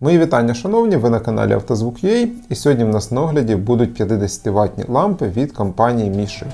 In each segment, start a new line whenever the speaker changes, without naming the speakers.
Мої вітання, шановні, ви на каналі Автозвук.ua, і сьогодні в нас на огляді будуть 50 ваттні лампи від компанії Mishii.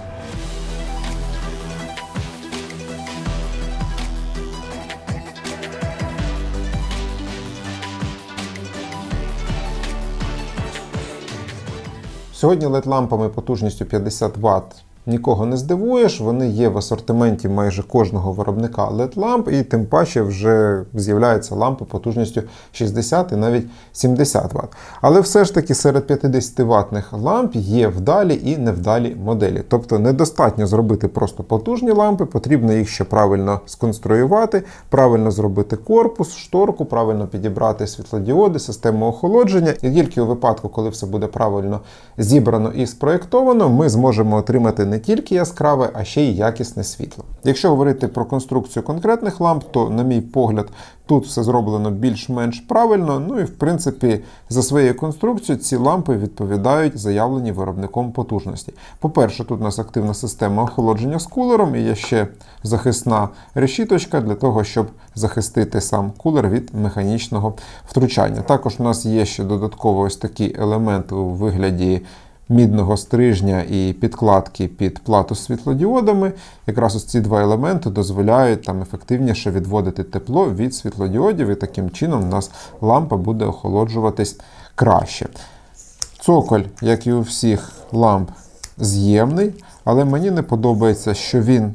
Сьогодні LED-лампами потужністю 50 Вт нікого не здивуєш, вони є в асортименті майже кожного виробника LED-ламп, і тим паче вже з'являються лампи потужністю 60 і навіть 70 Вт. Але все ж таки серед 50 ваттних ламп є вдалі і невдалі моделі. Тобто недостатньо зробити просто потужні лампи, потрібно їх ще правильно сконструювати, правильно зробити корпус, шторку, правильно підібрати світлодіоди, систему охолодження. І тільки у випадку, коли все буде правильно зібрано і спроєктовано, ми зможемо отримати не тільки яскраве, а ще й якісне світло. Якщо говорити про конструкцію конкретних ламп, то, на мій погляд, тут все зроблено більш-менш правильно, ну і в принципі за своєю конструкцією ці лампи відповідають заявленій виробником потужності. По-перше, тут у нас активна система охолодження з кулером і є ще захисна решіточка для того, щоб захистити сам кулер від механічного втручання. Також у нас є ще додатково ось такі елементи у вигляді мідного стрижня і підкладки під плату з світлодіодами. Якраз ось ці два елементи дозволяють там ефективніше відводити тепло від світлодіодів, і таким чином у нас лампа буде охолоджуватись краще. Цоколь, як і у всіх ламп, з'ємний, але мені не подобається, що він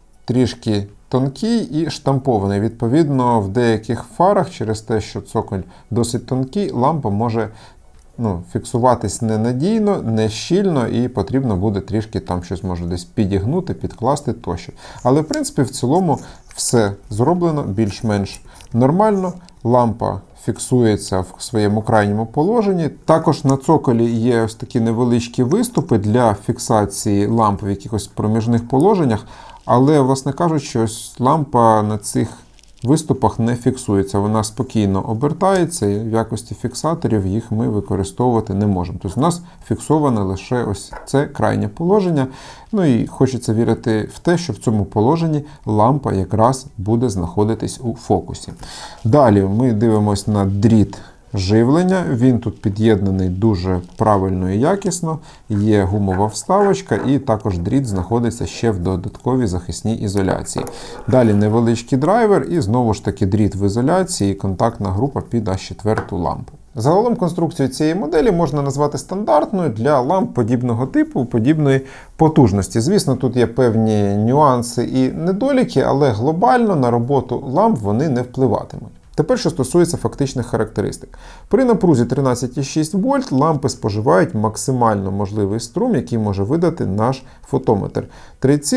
трішки тонкий і штампований. Відповідно, в деяких фарах, через те, що цоколь досить тонкий, лампа може фіксуватись ненадійно, не щільно, і потрібно буде трішки там щось може десь підігнути, підкласти тощо. Але в принципі в цілому все зроблено більш-менш нормально. Лампа фіксується в своєму крайньому положенні. Також на цоколі є ось такі невеличкі виступи для фіксації ламп в якихось проміжних положеннях, але, власне кажучи, ось лампа на цих виступах не фіксується, вона спокійно обертається, і в якості фіксаторів їх ми використовувати не можемо. Тобто у нас фіксоване лише ось це крайнє положення. Ну і хочеться вірити в те, що в цьому положенні лампа якраз буде знаходитись у фокусі. Далі ми дивимося на дріт живлення. Він тут під'єднаний дуже правильно і якісно, є гумова вставочка, і також дріт знаходиться ще в додатковій захисній ізоляції. Далі невеличкий драйвер і знову ж таки дріт в ізоляції і контактна група під А4 лампу. Загалом конструкцію цієї моделі можна назвати стандартною для ламп подібного типу, подібної потужності. Звісно, тут є певні нюанси і недоліки, але глобально на роботу ламп вони не впливатимуть. Тепер, що стосується фактичних характеристик. При напрузі 13,6 вольт лампи споживають максимально можливий струм, який може видати наш фотометр –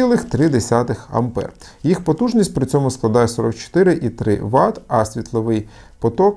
3,3 А. Їх потужність при цьому складає 44,3 Вт, а світловий поток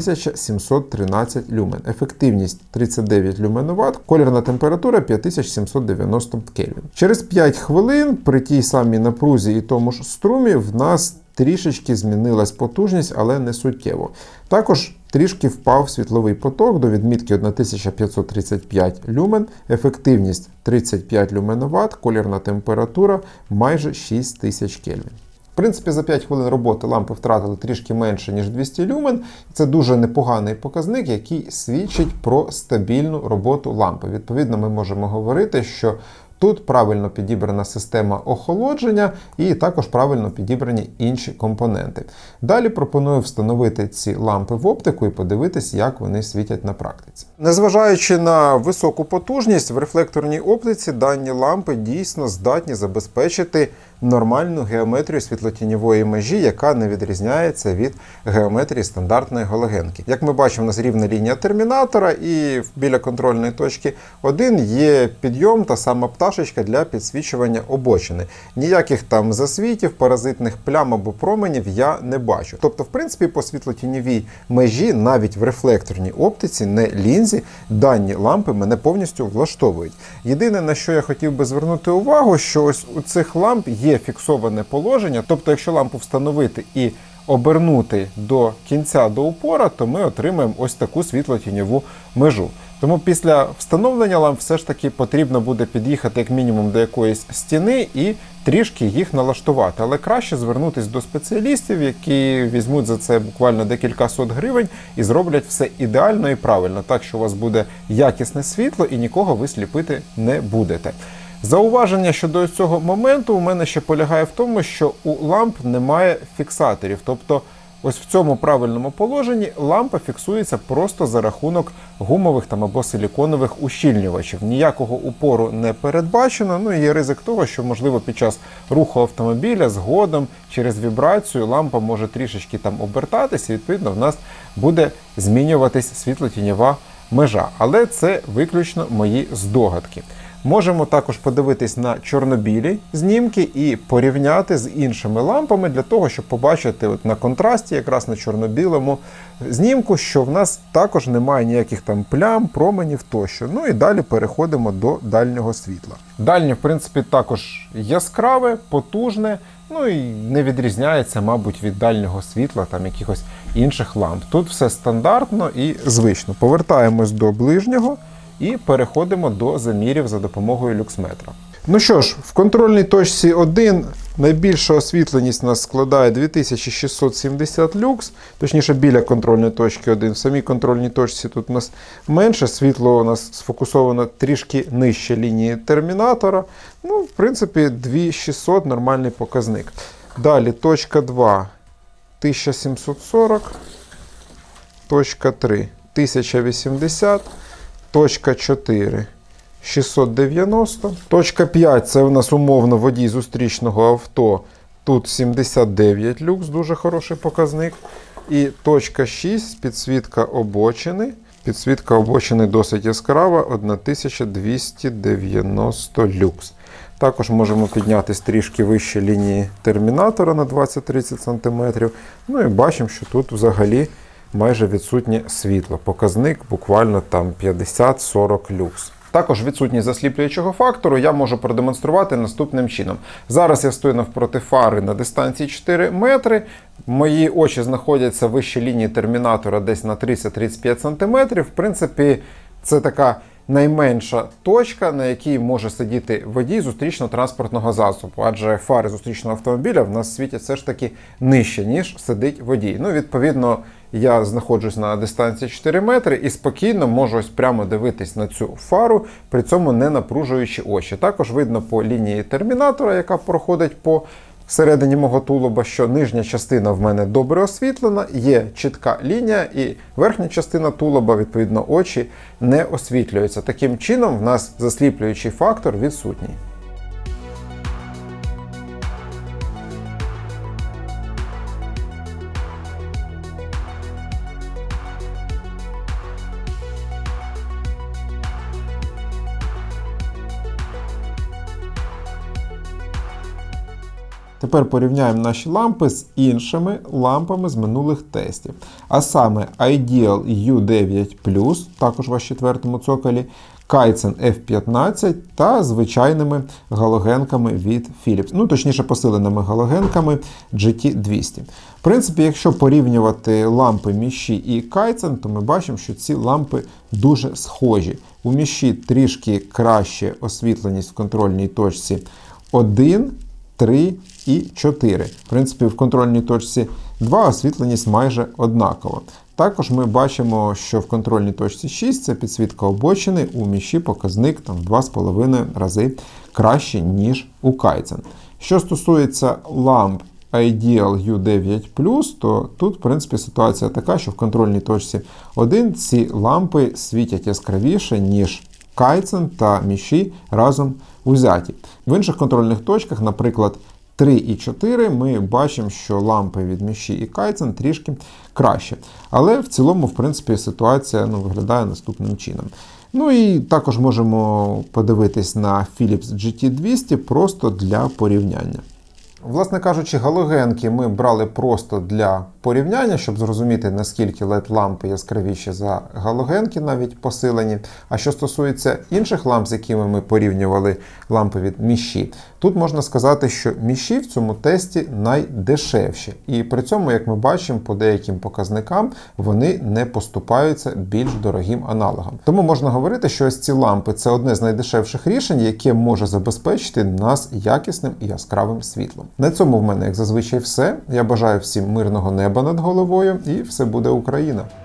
1713 люмен. Ефективність 39 люменоват, колірна температура 5790 Кельвін. Через 5 хвилин при тій самій напрузі і тому ж струмі в нас трішечки змінилась потужність, але не суттєво. Також трішки впав світловий поток до відмітки 1535 люмен, ефективність 35 люменоват, колірна температура майже 6000 Кельвін. В принципі, за 5 хвилин роботи лампи втратили трішки менше, ніж 200 люмен. Це дуже непоганий показник, який свідчить про стабільну роботу лампи. Відповідно, ми можемо говорити, що тут правильно підібрана система охолодження і також правильно підібрані інші компоненти. Далі пропоную встановити ці лампи в оптику і подивитись, як вони світять на практиці. Незважаючи на високу потужність, в рефлекторній оптиці дані лампи дійсно здатні забезпечити нормальну геометрію світлотіньової межі, яка не відрізняється від геометрії стандартної галогенки. Як ми бачимо, у нас рівна лінія термінатора, і біля контрольної точки 1 є підйом та сама пташечка для підсвічування обочини. Ніяких там засвітів, паразитних плям або променів я не бачу. Тобто, в принципі, по світлотіньовій межі, навіть в рефлекторній оптиці, не лінзі, дані лампи мене повністю влаштовують. Єдине, на що я хотів би звернути увагу, що ось у цих ламп є фіксоване положення, тобто якщо лампу встановити і обернути до кінця, до упора, то ми отримаємо ось таку світлотіньову межу. Тому після встановлення ламп все ж таки потрібно буде під'їхати як мінімум до якоїсь стіни і трішки їх налаштувати. Але краще звернутися до спеціалістів, які візьмуть за це буквально декілька сот гривень і зроблять все ідеально і правильно, так що у вас буде якісне світло і нікого ви сліпити не будете. Зауваження щодо цього моменту у мене ще полягає в тому, що у ламп немає фіксаторів. Тобто ось в цьому правильному положенні лампа фіксується просто за рахунок гумових або силіконових ущільнювачів. Ніякого упору не передбачено, ну і є ризик того, що, можливо, під час руху автомобіля згодом через вібрацію лампа може трішечки обертатися, і відповідно в нас буде змінюватись світло-тіньова межа. Але це виключно мої здогадки. Можемо також подивитись на чорно-білі знімки і порівняти з іншими лампами для того, щоб побачити на контрасті, якраз на чорно-білому знімку, що в нас також немає ніяких плям, променів тощо. Ну і далі переходимо до дальнього світла. Дальнє, в принципі, також яскраве, потужне, ну і не відрізняється, мабуть, від дальнього світла якихось інших ламп. Тут все стандартно і звично. Повертаємось до ближнього і переходимо до замірів за допомогою люксметра. Ну що ж, в контрольній точці 1 найбільша освітленість у нас складає 2670 люкс, точніше біля контрольної точки 1. В самій контрольній точці тут у нас менше, світло у нас сфокусовано трішки нижче лінії термінатора. Ну, в принципі, 2600 нормальний показник. Далі точка 2 1740, точка 3 1080, точка 4 690. Точка 5 це у нас умовно водій зустрічного авто. Тут 79 люкс, дуже хороший показник. І точка 6 підсвітка обочини. Підсвітка обочини досить яскрава, 1290 люкс. Також можемо піднятися трішки вище лінії термінатора на 20-30 см. Ну і бачимо, що тут взагалі майже відсутнє світло. Показник буквально 50-40 люкс. Також відсутність засліплюючого фактору я можу продемонструвати наступним чином. Зараз я стою навпроти фари на дистанції 4 метри. Мої очі знаходяться вище лінії термінатора десь на 30-35 см. В принципі, це така найменша точка, на якій може сидіти водій зустрічно-транспортного засобу. Адже фари зустрічного автомобіля в нас світять все ж таки нижче, ніж сидить водій. Ну, відповідно, я знаходжусь на дистанції 4 метри і спокійно можу ось прямо дивитись на цю фару, при цьому не напружуючи очі. Також видно по лінії термінатора, яка проходить по всередині мого тулуба, що нижня частина в мене добре освітлена, є чітка лінія, і верхня частина тулуба, відповідно, очі не освітлюються. Таким чином, в нас засліплюючий фактор відсутній. Тепер порівняємо наші лампи з іншими лампами з минулих тестів. А саме Ideal U9+, також в 4-му цоколі, Kaizen F15 та звичайними галогенками від Philips. Ну, точніше, посиленими галогенками GT200. В принципі, якщо порівнювати лампи Міші і Kaizen, то ми бачимо, що ці лампи дуже схожі. У Міші трішки краще освітленість в контрольній точці 1, 3 і 4. В принципі, в контрольній точці 2 освітленість майже однакова. Також ми бачимо, що в контрольній точці 6 це підсвітка обочини, у Міші показник в 2,5 рази краще, ніж у Kaizen. Що стосується ламп Ideal U9+, то тут, в принципі, ситуація така, що в контрольній точці 1 ці лампи світять яскравіше, ніж Kaizen та Міші разом узяті. В інших контрольних точках, наприклад, 3 і 4, ми бачимо, що лампи від Міші і Kaizen трішки краще. Але в цілому, в принципі, ситуація виглядає наступним чином. Ну і також можемо подивитись на Philips GT200 просто для порівняння. Власне кажучи, галогенки ми брали просто для порівняння, щоб зрозуміти, наскільки LED-лампи яскравіші за галогенки, навіть посилені. А що стосується інших ламп, з якими ми порівнювали лампи від Міші, тут можна сказати, що Міші в цьому тесті найдешевші. І при цьому, як ми бачимо, по деяким показникам вони не поступаються більш дорогим аналогам. Тому можна говорити, що ось ці лампи – це одне з найдешевших рішень, яке може забезпечити нас якісним і яскравим світлом. На цьому в мене, як зазвичай, все. Я бажаю всім мирного неба над головою, і все буде Україна!